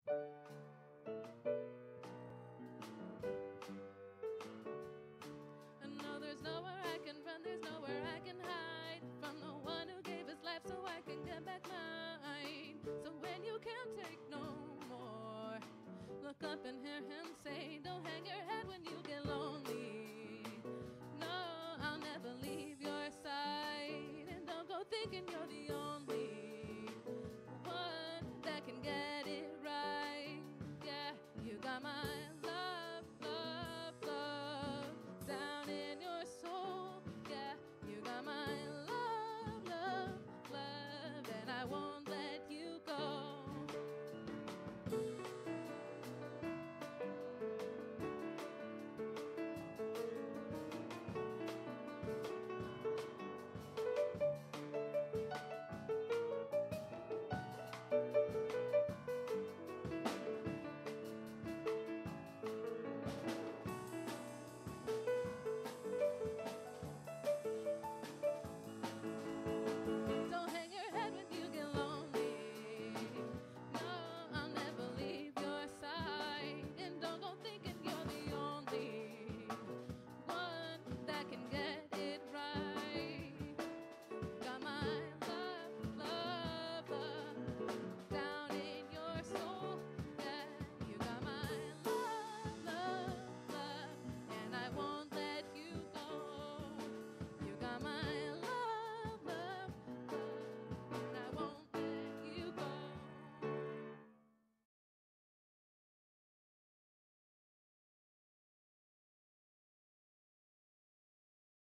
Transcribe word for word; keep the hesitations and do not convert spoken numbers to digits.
No, there's nowhere I can run, there's nowhere I can hide from the one who gave his life so I can get back mine. So when you can't take no more, look up and hear him say, don't hang